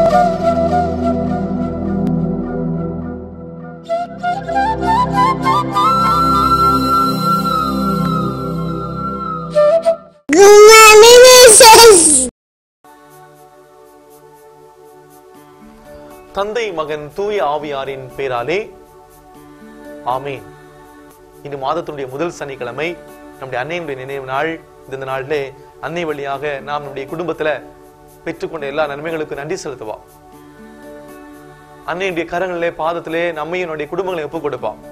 தந்தை மகன் தூய ஆவியாரின் பேராலே ஆமீன். இந்த மாதத்தினுடைய முதல் சனிக்கிழமை நம்முடைய அன்னையினுடைய நினைவு நாள். இந்த நாளிலே அன்னை வழியாக நாம் நம்முடைய குடும்பத்துல பெற்றுக்கொண்ட எல்லா நன்மைகளுக்கு நன்றி செலுத்துவோம். அன்னையுடைய கரங்களிலே பாதத்திலே நம்மையும் நம்முடைய குடும்பங்களை ஒப்புக் கொடுப்போம்.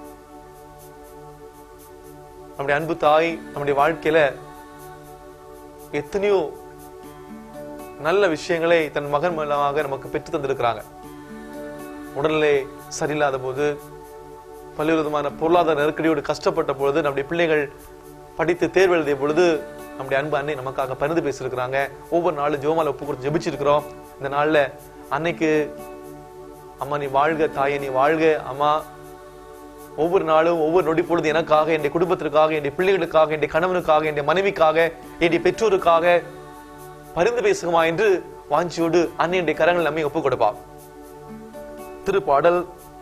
நம்முடைய அன்பு தாய் நம்முடைய வாழ்க்கையில எத்தனையோ நல்ல விஷயங்களை தன் மகன் மூலமாக நமக்கு பெற்று தந்திருக்கிறாங்க. உடல்நிலை சரியில்லாத போது, பல்வேறு விதமான பொருளாதார நெருக்கடியோடு கஷ்டப்பட்ட பொழுது, நம்முடைய பிள்ளைகள் படித்து தேர்வு எழுதிய பொழுது நம்முடைய அன்பு அன்னை நமக்காக பரிந்து பேசியிருக்கிறாங்க. ஒவ்வொரு நாளும் ஜெபமாலை ஒப்பு கொடுத்து ஜெபிச்சிருக்கிறோம். இந்த நாள்ல அன்னைக்கு அம்மா நீ வாழ்க, தாயை நீ வாழ்க அம்மா, ஒவ்வொரு நாளும் ஒவ்வொரு நொடி பொழுது எனக்காக, என்னுடைய குடும்பத்திற்காக, என்னுடைய பிள்ளைகளுக்காக, என்னுடைய கணவனுக்காக, என்னுடைய மனைவிக்காக, என்னுடைய பெற்றோருக்காக பரிந்து பேசுமா என்று வாஞ்சியோடு அன்னையுடைய கரங்கள் நம்மை ஒப்புக் கொடுப்பார். திருப்பாடல்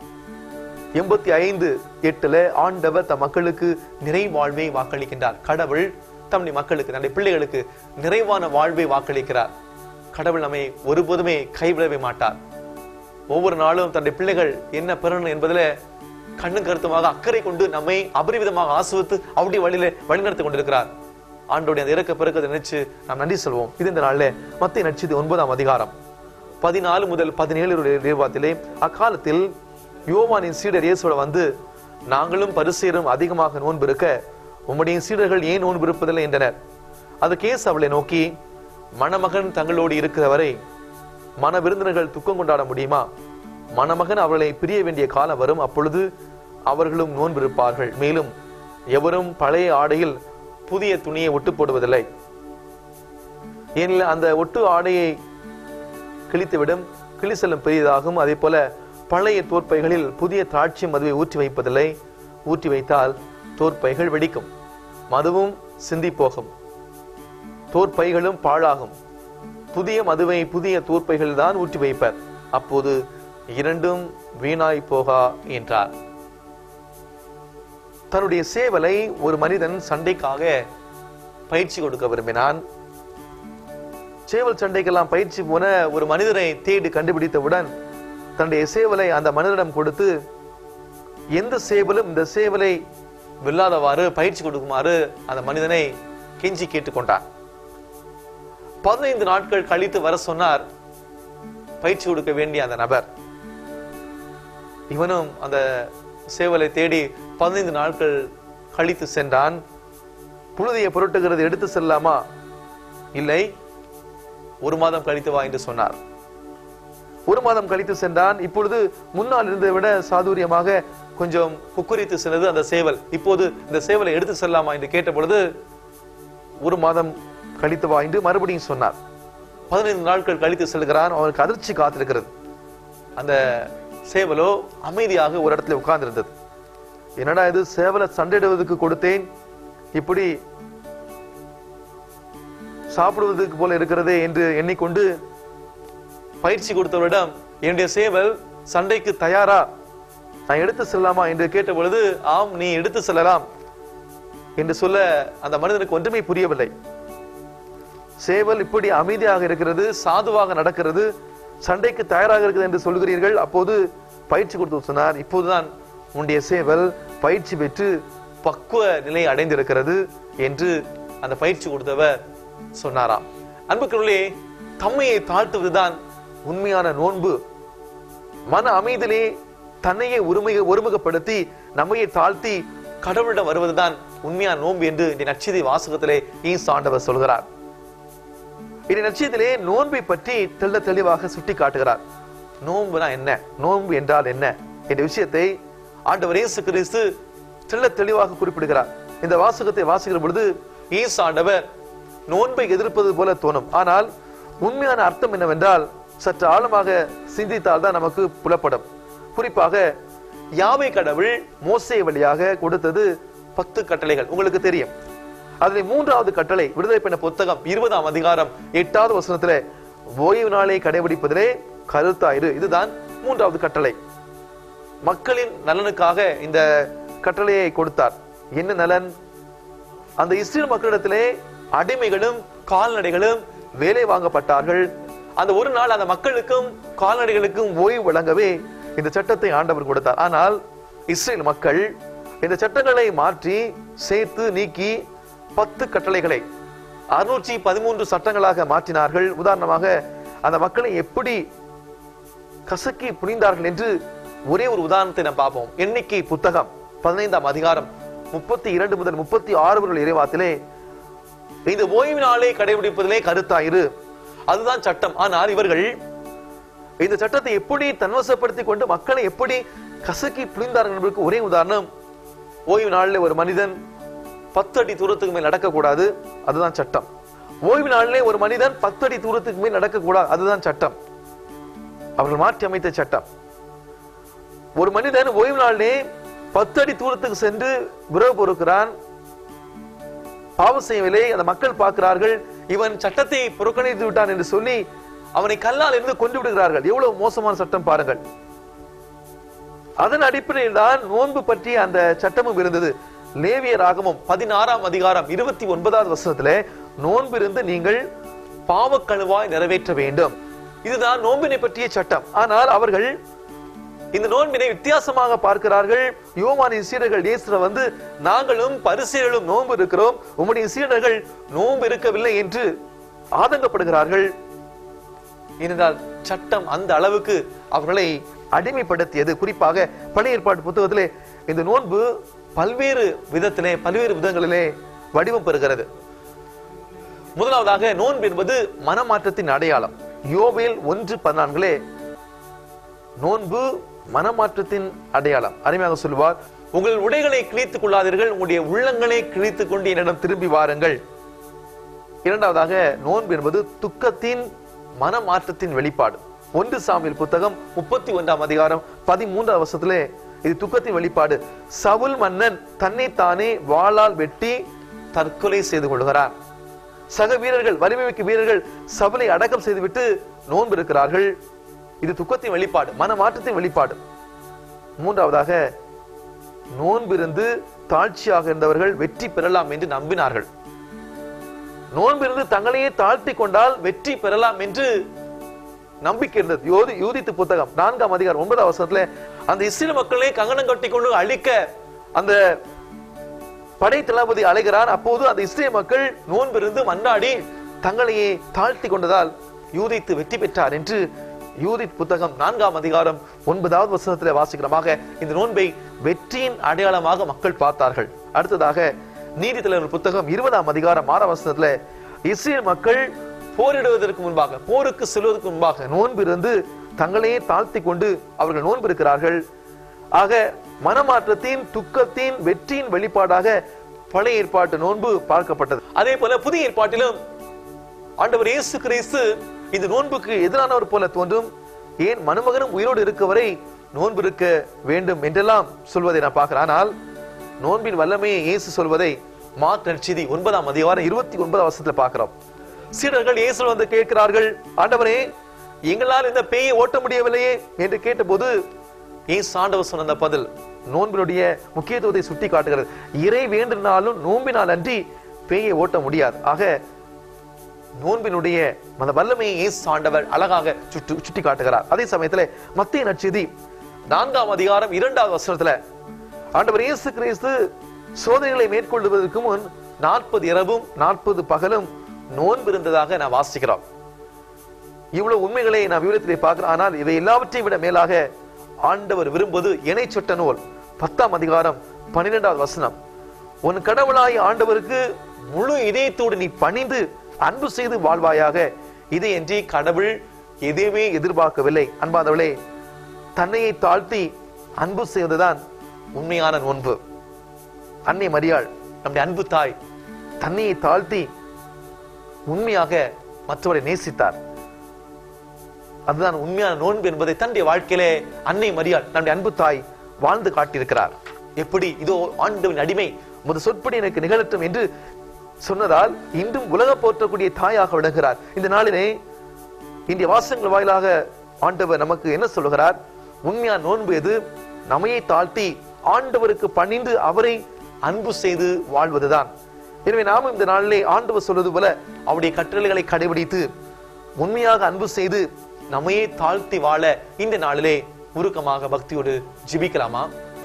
85:8 ஆண்டவர் தம் மக்களுக்கு நிறைவாழ்வை வாக்களிக்கின்றார். கடவுள் தம்முடைய மக்களுக்கு, நம்முடைய பிள்ளைகளுக்கு நிறைவான வாழ்வை வாக்களிக்கிறார். கடவுள் நம்மை ஒருபோதுமே கைவிடவே மாட்டார். ஒவ்வொரு நாளும் தன்னுடைய பிள்ளைகள் என்ன பெறணும் என்பதில் கண்ணும் கருத்துமாக அக்கறை கொண்டு நம்மை அபரிவிதமாக ஆசுவத்து அவருடைய வழியில வழிநடத்தி கொண்டிருக்கிறார். ஆண்டோடைய அந்த இறக்க பிறக்கத்தை நினைச்சு நாம் நன்றி சொல்வோம். இது இந்த நாளில் மத்தேயு நற்செய்தி 9ஆம் அதிகாரம் 14 முதல் 17 அக்காலத்தில் யோவானின் சீடர் இயேசுவோட வந்து, நாங்களும் பரிசேயரும் அதிகமாக நோன்பு இருக்க உம்முடைய சீடர்கள் ஏன் நோன்பு இருப்பதில்லை என்றனர். அதுக்கு இயேசு அவளை நோக்கி, மணமகன் தங்களோடு இருக்கிற வரை மன விருந்தினர்கள் துக்கம் கொண்டாட முடியுமா? மணமகன் அவர்களை பிரிய வேண்டிய காலம் வரும், அப்பொழுது அவர்களும் நோன்பு இருப்பார்கள். மேலும் எவரும் பழைய ஆடையில் புதிய துணியை ஒட்டு போடுவதில்லை, ஏனெனில் அந்த ஒட்டு ஆடையை கிழித்துவிடும், கிளி செல்லும் பெரியதாகும். அதே போல பழைய தோற்பைகளில் புதிய திராட்சை மதுவை ஊற்றி வைப்பதில்லை, ஊற்றி வைத்தால் தோற்பைகள் வெடிக்கும், மதுவும் சிந்தி போகும், தோற்பைகளும் பாழாகும். புதிய மதுவை புதிய தோற்பைகள் தான் ஊற்றி வைப்பர், அப்போது இரண்டும் வீணாய் போகா என்றார். தன்னுடைய சேவலை ஒரு மனிதன் சண்டைக்காக பயிற்சி கொடுக்க விரும்பினான். சேவல் சண்டைக்கெல்லாம் பயிற்சி போன ஒரு மனிதரை தேடி கண்டுபிடித்தவுடன் தன்னுடைய சேவலை அந்த மனிதனிடம் கொடுத்து, எந்த சேவலும் இந்த சேவலை வெல்லாதவாறு பயிற்சி கொடுக்குமாறு அந்த மனிதனை கெஞ்சி கேட்டுக்கொண்டார். 15 நாட்கள் கழித்து வர சொன்னார் பயிற்சி கொடுக்க வேண்டிய அந்த நபர். இவனும் அந்த சேவலை தேடி 15 நாட்கள் கழித்து சென்றான். புழுதியை புரட்டுகிறது, எடுத்து செல்லாமா? இல்லை, 1 மாதம் கழித்து வா என்று சொன்னார். 1 மாதம் கழித்து சென்றான். இப்பொழுது முன்னால் இருந்ததை விட சாதுரியமாக கொஞ்சம் குக்குரித்து சென்றது அந்த சேவல். இப்போது இந்த சேவலை எடுத்து செல்லாமா என்று கேட்ட பொழுது 1 மாதம் கழித்து வா என்று மறுபடியும் சொன்னார். 15 நாட்கள் கழித்து செல்கிறான். அவனுக்கு அதிர்ச்சி காத்திருக்கிறது. அந்த சேவலோ அமைதியாக ஒரு இடத்துல உட்கார்ந்து இருந்தது. என்னடா இது, சேவலை சண்டையிடுவதற்கு கொடுத்தேன், இப்படி சாப்பிடுவதற்கு போல இருக்கிறதே என்று எண்ணிக்கொண்டு பயிற்சி கொடுத்தவரிடம், என்னுடைய சேவல் சண்டைக்கு தயாரா, நான் எடுத்து செல்லலாமா என்று கேட்ட பொழுது, ஆம் நீ எடுத்து செல்லலாம் என்று சொல்ல அந்த மனிதனுக்கு ஒன்றுமே புரியவில்லை. சேவல் இப்படி அமைதியாக இருக்கிறது, சாதுவாக நடக்கிறது, சண்டைக்கு தயாராக இருக்குது என்று சொல்கிறீர்கள். அப்போது பயிற்சி கொடுத்து சொன்னார், இப்போதுதான் உன்னுடைய சேவல் பயிற்சி பெற்று பக்குவ நிலை அடைந்திருக்கிறது என்று அந்த பயிற்சி கொடுத்தவர் சொன்னாராம். அன்புக்குள்ளே தம்மையை தாழ்த்துவதுதான் உண்மையான நோன்பு. மன அமைதியிலே தன்னையே ஒருமுகப்படுத்தி நம்மையை தாழ்த்தி கடவுளிடம் வருவதுதான் உண்மையான நோன்பு என்று இந்த நற்செய்தி வாசகத்திலே ஈசு ஆண்டவர் சொல்கிறார். இந்த நற்செய்தியிலே நோன்பை பற்றி தெள்ள தெளிவாக சுட்டி காட்டுகிறார். நோன்புனா என்ன, நோன்பு என்றால் என்ன என்ற விஷயத்தை ஆண்டவர் இயேசு கிறிஸ்து தெள்ள தெளிவாக குறிப்பிடுகிறார். இந்த வாசகத்தை வாசிக்கிற பொழுது ஈசு ஆண்டவர் நோன்பை எதிர்ப்பது போல தோணும். ஆனால் உண்மையான அர்த்தம் என்னவென்றால் சற்று ஆழமாக சிந்தித்தால் தான் நமக்கு புலப்படும். குறிப்பாக யாவே கடவுள் மோசே வழியாக கொடுத்தது 10 கட்டளைகள் உங்களுக்கு தெரியும். அதில் 3வது கட்டளை விடுதலை பண்ண புத்தகம் 20ஆம் அதிகாரம் 8வது வசனத்திலே, ஓய்வு நாளை கடைபிடிப்பதிலே கருத்தாயிரு. இதுதான் மூன்றாவது கட்டளை. மக்களின் நலனுக்காக இந்த கட்டளையை கொடுத்தார். என்ன நலன்? அந்த இஸ்ரேல் மக்களிடத்திலே அடிமைகளும் கால்நடைகளும் வேலை வாங்கப்பட்டார்கள். அந்த ஒரு நாள் அந்த மக்களுக்கும் கால்நடைகளுக்கும் ஓய்வு வழங்கவே இந்த சட்டத்தை ஆண்டவர் கொடுத்தார். ஆனால் இஸ்ரேல் மக்கள் இந்த சட்டங்களை மாற்றி சேர்த்து நீக்கி 10 கட்டளைகளை 613 சட்டங்களாக மாற்றினார்கள். உதாரணமாக அந்த மக்களை எப்படி கசக்கி புனிந்தார்கள் என்று ஒரே ஒரு உதாரணத்தை நாம் பார்ப்போம். எண்ணிக்கை புத்தகம் 15ஆம் அதிகாரம் 32 முதல் 36 இறைவாத்திலே இந்த ஓய்வு நாளை கடைபிடிப்பதிலே கருத்தாயிரு, அதுதான் சட்டம். ஆனால் இவர்கள் இந்த சட்டத்தை எப்படி தன்வசப்படுத்தி கொண்டு மக்களை எப்படி கசக்கி புனிந்தார்கள் என்பதற்கு ஒரே உதாரணம், ஓய்வு நாளிலே ஒரு மனிதன் 10 அடி தூரத்துக்கு மேல் நடக்கக்கூடாது, அதுதான் சட்டம். ஓய்வு நாளிலே ஒரு மனிதன் 10 அடி தூரத்துக்கு மேல் நடக்கக்கூடாது, அதுதான் சட்டம். அவர்கள் மாற்றி அமைத்த சட்டம். ஒரு மனிதன் ஓய்வு நாளிலே 10 அடி தூரத்துக்கு சென்று விரவு பொறுக்கிறான், பாவம் செய்யவில்லை, அந்த மக்கள் பார்க்கிறார்கள், இவன் சட்டத்தை புறக்கணித்து விட்டான் என்று சொல்லி அவனை கல்லால் இருந்து கொண்டு விடுகிறார்கள். எவ்வளவு மோசமான சட்டம் பாருங்கள். அதன் அடிப்படையில் தான் நோன்பு பற்றி அந்த சட்டமும் இருந்தது. லேவியராகமம் 16ஆம் அதிகாரம் 29வது வசனத்திலே நோன்பு இருந்து நீங்கள் பாவக்கழுவாய் நிறைவேற்ற வேண்டும். இதுதான் நோன்பினை பற்றிய சட்டம். ஆனால் அவர்கள் இந்த நோன்பினை வித்தியாசமாக பார்க்கிறார்கள். யோவானின் சீடர்கள் இயேசுவை வந்து, நாங்களும் பரிசேயர்களும் நோன்பு இருக்கிறோம், உம்முடைய சீடர்கள் நோன்பு இருக்கவில்லை என்று ஆதங்கப்படுகிறார்கள். ஏனென்றால் சட்டம் அந்த அளவுக்கு அவர்களை அடிமைப்படுத்தியது. குறிப்பாக பழைய ஏற்பாட்டு புத்தகத்திலே இந்த நோன்பு பல்வேறு விதத்திலே பல்வேறு விதங்களிலே வடிவம் பெறுகிறது. முதலாவதாக நோன்பு என்பது மனமாற்றத்தின் அடையாளம். யோவேல் 1:14 நோன்பு மனமாற்றத்தின் அடையாளம். அருமையாக சொல்வார், உங்கள் உடைகளை கிழித்துக் கொள்ளாதீர்கள், உங்களுடைய உள்ளங்களை கிழித்துக் கொண்டு என்னிடம் திரும்பி வாருங்கள். இரண்டாவதாக நோன்பு என்பது துக்கத்தின் மனமாற்றத்தின் வெளிப்பாடு. 1 சாமுவேல் புத்தகம் 31ஆம் அதிகாரம் 13வது வசனத்திலே இது துக்கத்தின் வெளிப்பாடு. சவுல் மன்னன் தன்னைத்தானே வாளால் வெட்டி தற்கொலை செய்து கொள்கிறார். சக வீரர்கள், வலிமைமிக்க வீரர்கள் சவுலை அடக்கம் செய்துவிட்டு நோன்பு இருக்கிறார்கள். இது துக்கத்தின் வெளிப்பாடு, மனமாற்றத்தின் வெளிப்பாடு. மூன்றாவதாக நோன்பிருந்து தாழ்ச்சியாக இருந்தவர்கள் வெற்றி பெறலாம் என்று நம்பினார்கள். நோன்பிருந்து தங்களையே தாழ்த்தி கொண்டால் வெற்றி பெறலாம் என்று நம்பிக்கை இருந்தது. யூதித்து புத்தகம் 4ஆம் அதிகாரம் 9வது வசனத்துல அந்த இஸ்ரேல் மக்களை கங்கணம் கட்டி கொண்டு அழிக்க அந்த படை தளபதி அழைகிறார். அப்போது அந்த இஸ்ரேல் மக்கள் நோன்பிருந்து மன்றாடி தங்களையே தாழ்த்தி கொண்டதால் யூதித்து வெற்றி பெற்றார் என்று யூதித் புத்தகம் 4ஆம் அதிகாரம் 9வது வசனத்திலே வாசிக்கிறமாக இந்த நோன்பை வெற்றியின் அடையாளமாக மக்கள் பார்த்தார்கள். அடுத்ததாக நீதித்தலைவர் புத்தகம் 20ஆம் அதிகாரம் 6ஆம் வசனத்திலே இஸ்ரேல் மக்கள் போரிடுவதற்கு முன்பாக, போருக்கு செல்வதற்கு முன்பாக நோன்பு இருந்து தங்களையே தாழ்த்தி கொண்டு அவர்கள் நோன்பு இருக்கிறார்கள். ஆக மனமாற்றத்தின் துக்கத்தின் வெற்றியின் வெளிப்பாடாக பழைய ஏற்பாட்டு நோன்பு பார்க்கப்பட்டது. அதே போல புதிய ஏற்பாட்டிலும் ஆண்டவர் இயேசு கிறிஸ்து இந்த நோன்புக்கு எதிரானவர் போல தோன்றும். ஏன் மனுமகனும் உயிரோடு இருக்க வரை நோன்பு இருக்க வேண்டும் என்றெல்லாம் சொல்வதை நான் பார்க்கிறேன். ஆனால் நோன்பின் வல்லமையை இயேசு சொல்வதை மார்க் நற்செய்தி 9ஆம் அதிகாரம் 29வது வசனத்துல பார்க்கிறோம். சீடர்கள் இயேசு வந்து கேட்கிறார்கள், ஆண்டவரே எங்களால் இந்த பேயை ஓட்ட முடியவில்லையே என்று கேட்டபோது இயேசு ஆண்டவர் சொன்ன பதில் நோன்பினுடைய முக்கியத்துவத்தை சுட்டி காட்டுகிறது. இறை வேண்டினாலும் நோன்பினால் அன்றி பேயை ஓட்ட முடியாது. ஆக நோன்பினுடைய அந்த வல்லமையை இயேசு ஆண்டவர் அழகாக சுட்டி காட்டுகிறார். அதே சமயத்துல மத்தேயு நற்செய்தி 4ஆம் அதிகாரம் 2வது வசனத்துல ஆண்டவர் இயேசு கிறிஸ்து சோதனைகளை மேற்கொள்வதற்கு முன் 40 இரவும் 40 பகலும் நோன்பு இருந்ததாக நான் வாசிக்கிறோம். இவ்வளவு உண்மைகளை நான் விவரத்திலே பார்க்கிறேன். ஆனால் இவை எல்லாவற்றையும் விட மேலாக ஆண்டவர் விரும்புவது இணை சொட்ட நூல் 10ஆம் அதிகாரம் 12வது வசனம். உன் கடவுளாய் ஆண்டவருக்கு முழு இதயத்தோடு நீ பணிந்து அன்பு செய்து வாழ்வாயாக. இதையன்றி கடவுள் எதையுமே எதிர்பார்க்கவில்லை. அன்பாதவளே, தன்னையை தாழ்த்தி அன்பு செய்வதுதான் உண்மையான நோன்பு. அன்னை மரியாள் நம்முடைய அன்பு தாய் தன்னையை தாழ்த்தி உண்மையாக மற்றவரை நேசித்தார். அதுதான் உண்மையான நோன்பு என்பதை தன்னுடைய வாழ்க்கையிலே அன்னை மரியாள் நம்முடைய அன்பு தாய் வாழ்ந்து காட்டியிருக்கிறார். எப்படி இதோ ஆண்டவரின் அடிமை உமது சொற்படி எனக்கு நிகழட்டும் என்று சொன்னதால் இன்றும் உலக போற்றக்கூடிய தாயாக விளங்குகிறார். இந்த நாளிலே இந்திய வாசகங்கள் வாயிலாக ஆண்டவர் நமக்கு என்ன சொல்லுகிறார்? உண்மையா நோன்பு எது? நம்மையை தாழ்த்தி ஆண்டவருக்கு பணிந்து அவரை அன்பு செய்து வாழ்வதுதான். எனவே நாமும் இந்த நாளிலே ஆண்டவர் சொல்வது போல அவருடைய கட்டளைகளை கடைபிடித்து உண்மையாக அன்பு செய்து நம்மையே தாழ்த்தி வாழ இந்த நாளிலே உருக்கமாக பக்தியோடு ஜெபிக்கலாமா?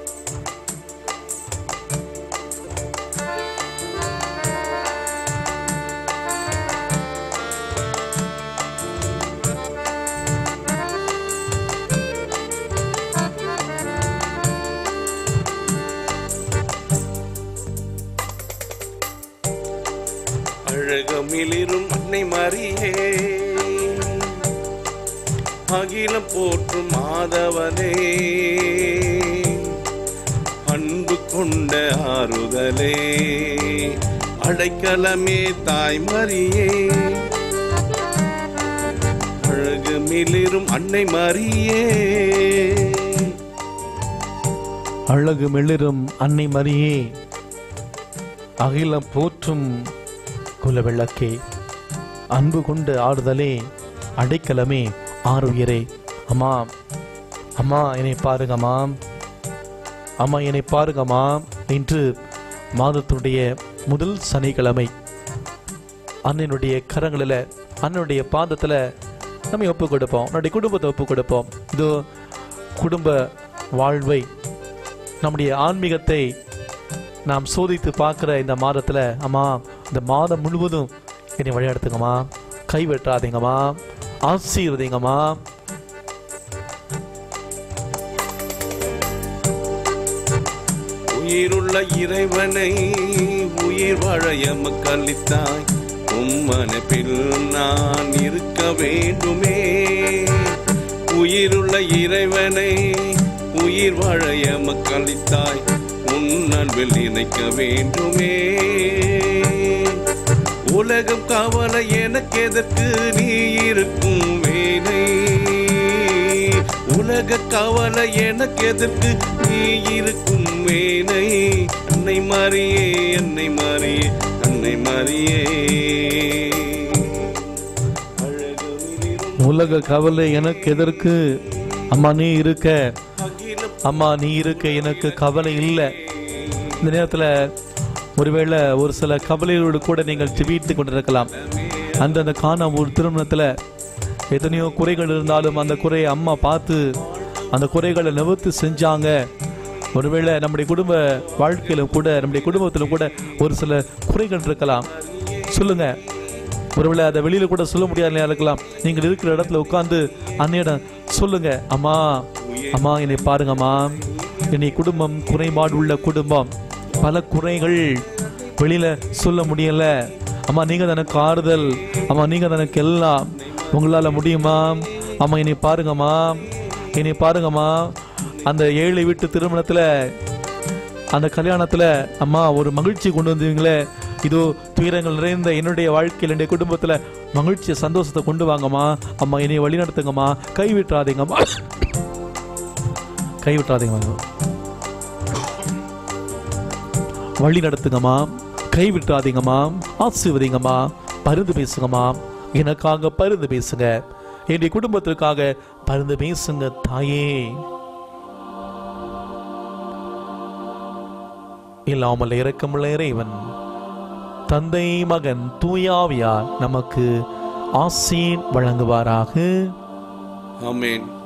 அழகமிளிரும் அன்னை மரியே, அகிலம் போற்றும் மாதவனே, அன்பு கொண்ட ஆறுதலே, அடைக்கலமே தாய் மரியே, அழகுமிளிரும் அன்னை மரியே, அழகுமிளிரும் அன்னை மரியே, அகிலம் போற்றும் குலவிளக்கே, அன்பு கொண்ட ஆறுதலே, அடைக்கலமே ஆறுயிரே. அம்மா அம்மா என்னை பாருங்கம்மா, அம்மா என்னை பாருங்கம்மா. இன்று மாதத்தினுடைய முதல் சனிக்கிழமை அண்ணனுடைய கரங்களில் அண்ணனுடைய பாதத்தில் நம்ம ஒப்பு கொடுப்போம், நம்முடைய குடும்பத்தை ஒப்பு கொடுப்போம். இது குடும்ப வாழ்வை, நம்முடைய ஆன்மீகத்தை நாம் சோதித்து பார்க்குற இந்த மாதத்தில் அம்மா இந்த மாதம் முழுவதும் என்னை வழிநடத்துங்கம்மா, கைவிட்டாதீங்கம்மா, ஆசீர்வதிங்கம்மா. உயிருள்ள இறைவனை உயிர் வாழ எமக்கு அளித்தாய், உம்மனப்பில் நான் இருக்க வேண்டுமே. உயிருள்ள இறைவனை உயிர் வாழ எமக்கு அளித்தாய், உன் அன்பில் இணைக்க வேண்டுமே. உலகம் கவலை எனக்கு எதற்கு, நீ இருக்கும் வேலை. உலக கவலை எனக்கு எதற்கு, நீ இருக்கும் வேலை. அன்னை மரியே, அன்னை மரியே, அன்னை மரியே. உலக கவலை எனக்கு எதற்கு, அம்மா நீ இருக்க, அம்மா நீ இருக்க, எனக்கு கவலை இல்லை. இந்த நேரத்தில் ஒருவேளை ஒரு சில கவலைகளோடு கூட நீங்கள் ஜெபித்து கொண்டிருக்கலாம். அந்த காணாம ஒரு திருமணத்தில் எத்தனையோ குறைகள் இருந்தாலும் அந்த குறையை அம்மா பார்த்து அந்த குறைகளை நிவர்த்தி செஞ்சாங்க. ஒருவேளை நம்முடைய குடும்ப வாழ்க்கையிலும் கூட, நம்முடைய குடும்பத்திலும் கூட ஒரு சில குறைகள் இருக்கலாம். சொல்லுங்க, ஒருவேளை அதை வெளியில கூட சொல்ல முடியாத இருக்கலாம். நீங்கள் இருக்கிற இடத்துல உட்கார்ந்து அன்னையிடம் சொல்லுங்க, அம்மா அம்மா என்னை பாருங்கம்மா, என்னை குடும்பம் குறைபாடு உள்ள குடும்பம், பல குறைகள் வெளியில சொல்ல முடியல. அம்மா நீங்க எனக்கு ஆறுதல், அம்மா நீங்க எனக்கு எல்லாம், உங்களால முடியுமா? அம்மா என்னை பாருங்கம்மா, என்னை பாருங்கம்மா. அந்த ஏழை வீட்டு திருமணத்துல, அந்த கல்யாணத்துல அம்மா ஒரு மகிழ்ச்சி கொண்டு வந்தீங்களே, இதோ துயரங்கள் நிறைந்த என்னுடைய வாழ்க்கையில், என்னுடைய குடும்பத்துல மகிழ்ச்சியை சந்தோஷத்தை கொண்டு வாங்கம்மா. அம்மா என்னை வழி நடத்துங்கம்மா, கைவிட்டாதீங்கம்மா, கைவிட்டாதீங்கம்மா, வழி நடத்துங்கம்மா, கைவிட்டாதீங்கம்மா, ஆசீர்வதிங்கம்மா, பரிந்து பேசுங்கம்மா, எனக்காக பரிந்து பேசுங்க, என்னுடைய குடும்பத்திற்காக பரிந்து பேசுங்க தாயே. இல்லாமல் இரக்கமுள்ள இறைவன் தந்தை மகன் தூயாவியார் நமக்கு ஆசீர் வழங்குவாராக. ஆமென்.